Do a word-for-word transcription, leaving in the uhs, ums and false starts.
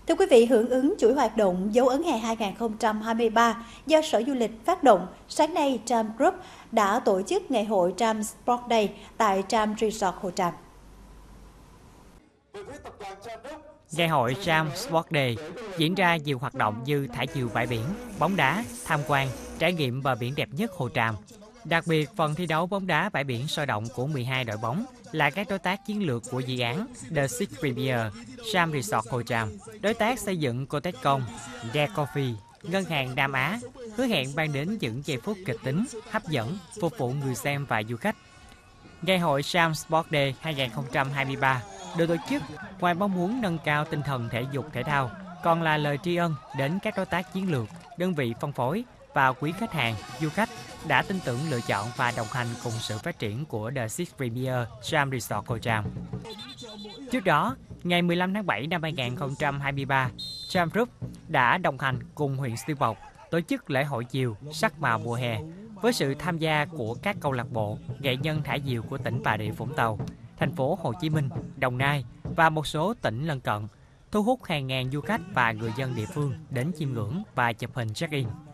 Thưa quý vị, hưởng ứng chuỗi hoạt động dấu ấn hè hai không hai ba do Sở Du lịch phát động, sáng nay Tram Group đã tổ chức ngày hội Tram Sport Day tại Tram Resort Hồ Tràm. Ngày hội Tram Sport Day diễn ra nhiều hoạt động như thả diều bãi biển, bóng đá, tham quan, trải nghiệm bờ biển đẹp nhất Hồ Tràm. Đặc biệt, phần thi đấu bóng đá bãi biển sôi động của mười hai đội bóng là các đối tác chiến lược của dự án The Six Premier, Tram Resort Hồ Tràm, đối tác xây dựng Cotecom, Dare Coffee, Ngân hàng Nam Á, hứa hẹn mang đến những giây phút kịch tính, hấp dẫn, phục vụ người xem và du khách. Ngày hội Tram Sport Day hai không hai ba được tổ chức ngoài mong muốn nâng cao tinh thần thể dục thể thao, còn là lời tri ân đến các đối tác chiến lược, đơn vị phân phối và quý khách hàng, du khách đã tin tưởng lựa chọn và đồng hành cùng sự phát triển của The Six Premier Tram Resort Hồ Tràm. Trước đó, ngày mười lăm tháng bảy năm hai không hai ba, Tram Group đã đồng hành cùng huyện Xuyên Mộc tổ chức lễ hội diều sắc màu mùa hè với sự tham gia của các câu lạc bộ, nghệ nhân thả diều của tỉnh Bà Rịa Vũng Tàu, thành phố Hồ Chí Minh, Đồng Nai và một số tỉnh lân cận, thu hút hàng ngàn du khách và người dân địa phương đến chiêm ngưỡng và chụp hình check-in.